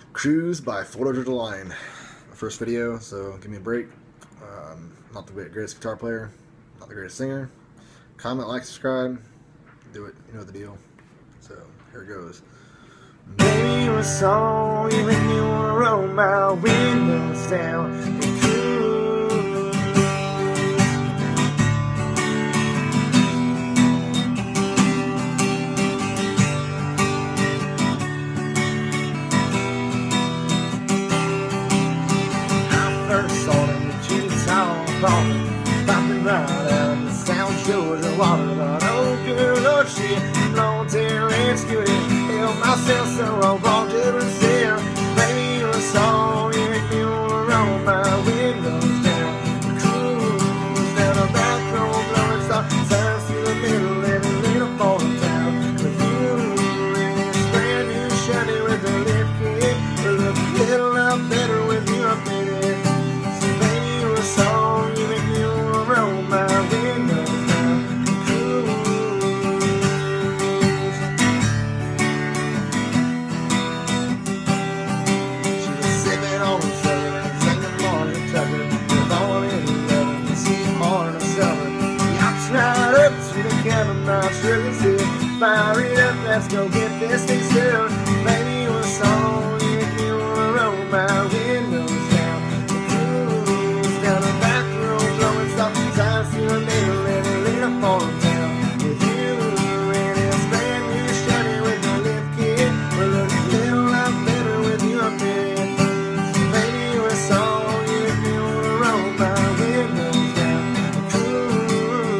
Cruise by Florida Georgia Line. My first video, so give me a break. Not the greatest guitar player, not the greatest singer. Comment, like, subscribe, do it, you know the deal. So, here it goes. Maybe you a song, you make me wanna roll my windows down and cruise. I first saw them with Utah popping right out of the South Georgia water, but oh good Lord, shit, long tail and scooting. Myself so I walked to Brazil. Maybe you're a song, you make me wanna roll my windows down, cruise down a back road, blowing stop signs through the middle of a little foreign town. With you in this brand new Chevy with a lift kit, will look a little lot better with you up in it. So maybe you're a song, you make me wanna roll my windows down, cruise. Fire it up, let's go get this thing soon. Maybe you a song, you make me wanna roll my windows down, cruise down a back road, blowing stop signs through the middle of a little foreign town. With you in this brand new Chevy with a lift kit, we'll look a little lot better with you up in it. Maybe you a song, you make me wanna roll my windows down, cruise.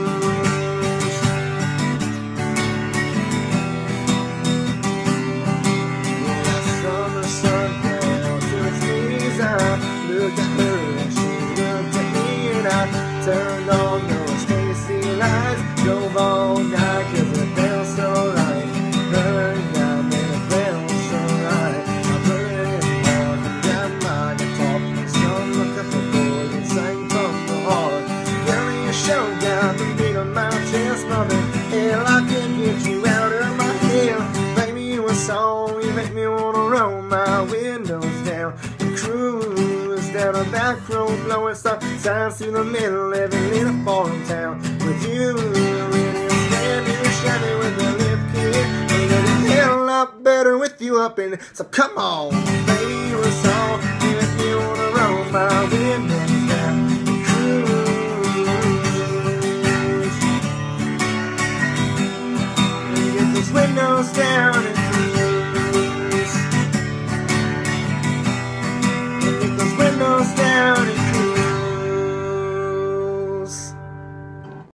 Looked at her and she looked at me, and I turned on those Stacy lights, drove all night cause it felt so right. Her got me, it felt so right. I put it in park and grabbed my guitar, strung a couple chords and sang from the heart. Give me a show, got the beat on my chest, mother, hell I can get you out of my head. Maybe you a song, you make me wanna roll my windows down and cruise down a back road, blowing stop signs through the middle of a little foreign town. With you in this brand new Chevy with a lift kit, a little hell lot better with you up in it. So come on, baby, you a song, you make me wanna roll my windows down and cruise. Get those windows down and